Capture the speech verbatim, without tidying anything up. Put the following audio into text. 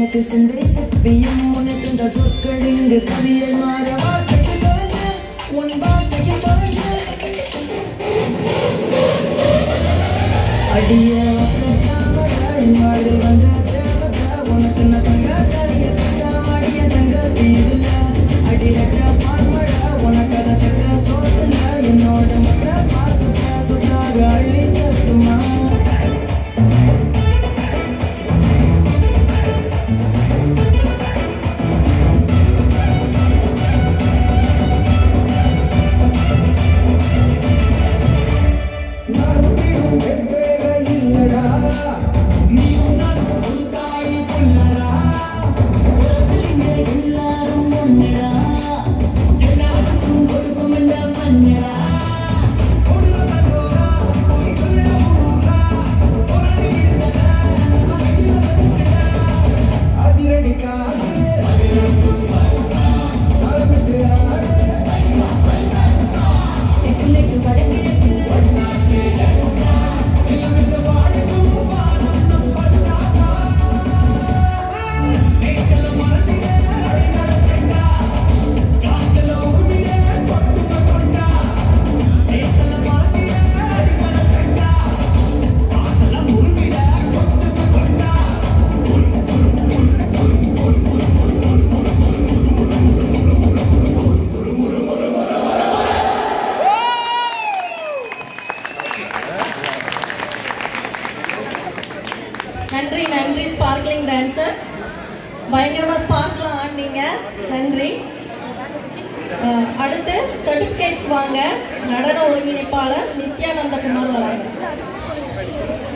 எனக்கு சிந்தை சக்தியும் உனக்குன்ற சொற்கள் இங்கு கவியை மாற வார்த்தைக்கு தொலைஞ்ச உன் வார்த்தைக்கு தொலைஞ்ச அடிய வாழை வந்த தேவத உனக்கு நான் தங்க தனிய தங்கம் அடிய தங்க தீவில அடிரட்ட பால்மழ உனக்கு அதை சக்க சோத்துல என்னோட மற்ற பாசத்தை சுத்தாக அள்ளி தட்டுமா நன்றி நன்றி ஸ்பார்க்லிங் டான்சர் பயங்கரமா ஸ்பார்க்லாம் ஆடினீங்க நன்றி அடுத்து சர்டிபிகேட்ஸ் வாங்க நடன ஒருங்கிணைப்பாளர் நித்யானந்த குமார் வராங்க